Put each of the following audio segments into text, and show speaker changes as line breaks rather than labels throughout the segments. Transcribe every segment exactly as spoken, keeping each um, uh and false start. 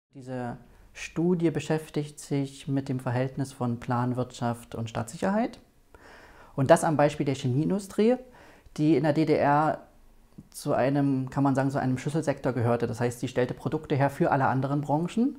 Diese Studie beschäftigt sich mit dem Verhältnis von Planwirtschaft und Staatssicherheit. Und das am Beispiel der Chemieindustrie, die in der D D R zu einem, kann man sagen, zu einem Schlüsselsektor gehörte. Das heißt, sie stellte Produkte her für alle anderen Branchen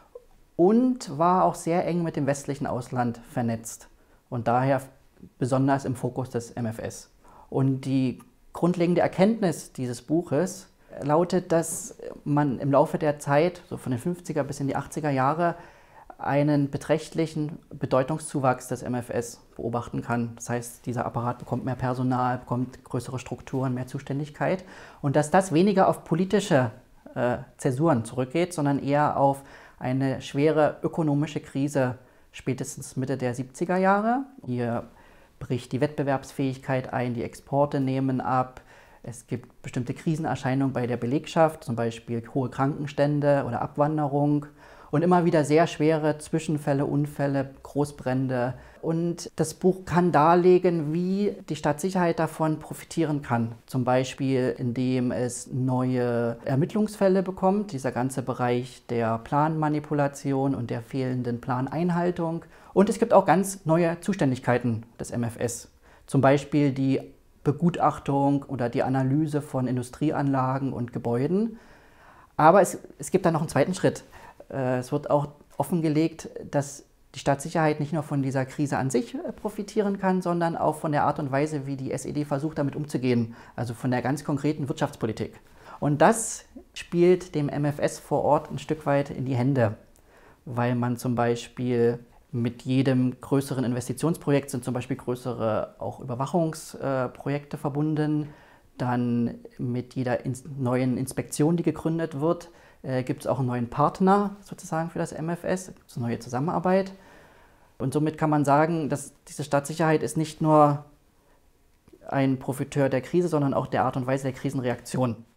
und war auch sehr eng mit dem westlichen Ausland vernetzt und daher besonders im Fokus des M F S. Und die grundlegende Erkenntnis dieses Buches lautet, dass man im Laufe der Zeit, so von den fünfziger bis in die achtziger Jahre, einen beträchtlichen Bedeutungszuwachs des M F S beobachten kann. Das heißt, dieser Apparat bekommt mehr Personal, bekommt größere Strukturen, mehr Zuständigkeit und dass das weniger auf politische äh, Zäsuren zurückgeht, sondern eher auf eine schwere ökonomische Krise spätestens Mitte der siebziger Jahre. Hier bricht die Wettbewerbsfähigkeit ein, die Exporte nehmen ab. Es gibt bestimmte Krisenerscheinungen bei der Belegschaft, zum Beispiel hohe Krankenstände oder Abwanderung und immer wieder sehr schwere Zwischenfälle, Unfälle, Großbrände. Und das Buch kann darlegen, wie die Staatssicherheit davon profitieren kann. Zum Beispiel, indem es neue Ermittlungsfälle bekommt, dieser ganze Bereich der Planmanipulation und der fehlenden Planeinhaltung. Und es gibt auch ganz neue Zuständigkeiten des M F S. Zum Beispiel die Begutachtung oder die Analyse von Industrieanlagen und Gebäuden. Aber es, es gibt da noch einen zweiten Schritt. Es wird auch offengelegt, dass die Staatssicherheit nicht nur von dieser Krise an sich profitieren kann, sondern auch von der Art und Weise, wie die S E D versucht, damit umzugehen, also von der ganz konkreten Wirtschaftspolitik. Und das spielt dem M F S vor Ort ein Stück weit in die Hände, weil man zum Beispiel mit jedem größeren Investitionsprojekt sind zum Beispiel größere auch Überwachungsprojekte verbunden. Dann mit jeder ins neuen Inspektion, die gegründet wird, äh, gibt es auch einen neuen Partner sozusagen für das M F S, gibt es eine neue Zusammenarbeit. Und somit kann man sagen, dass diese Staatssicherheit ist nicht nur ein Profiteur der Krise, sondern auch der Art und Weise der Krisenreaktion.